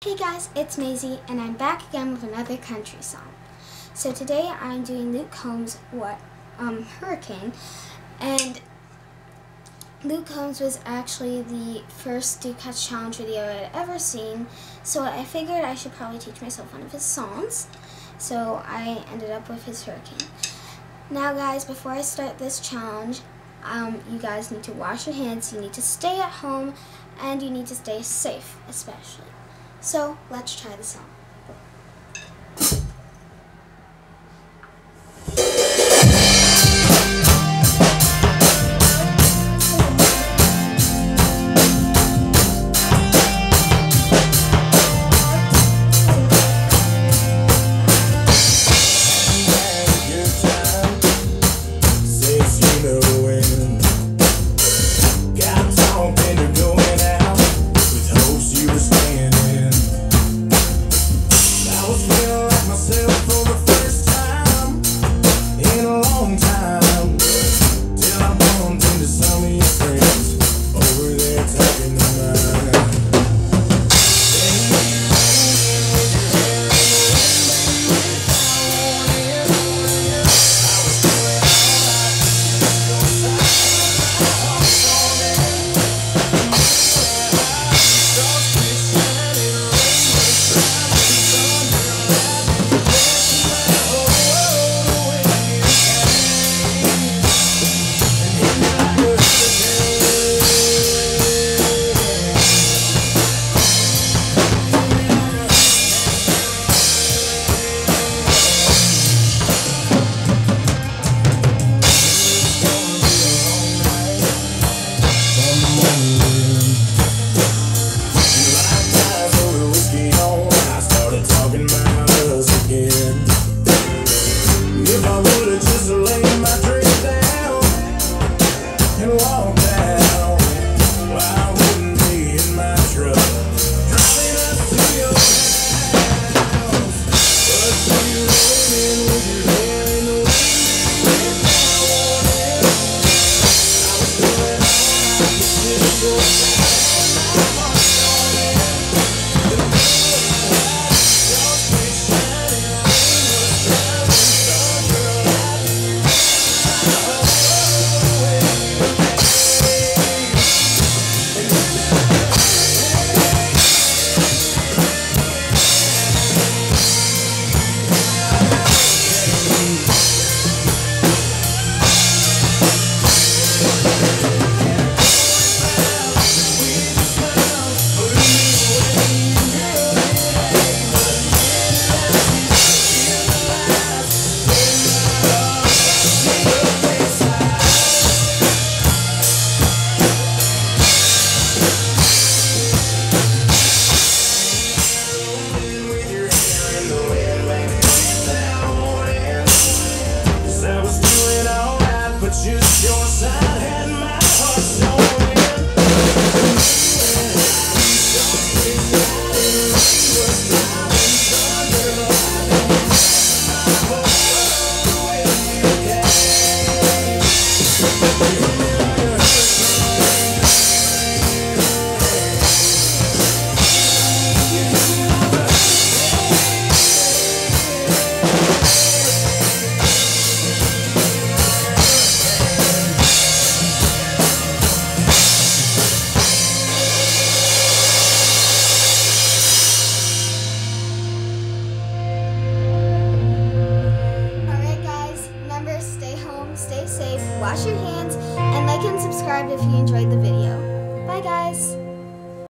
Hey guys, it's Maisie, and I'm back again with another country song. So today I'm doing Luke Combs' Hurricane, and Luke Combs was actually the first Do Cuts Challenge video I'd ever seen, so I figured I should probably teach myself one of his songs, so I ended up with his Hurricane. Now guys, before I start this challenge, you guys need to wash your hands, you need to stay at home, and you need to stay safe, especially. So, let's try the song. Stay safe, wash your hands, and like and subscribe if you enjoyed the video. Bye guys!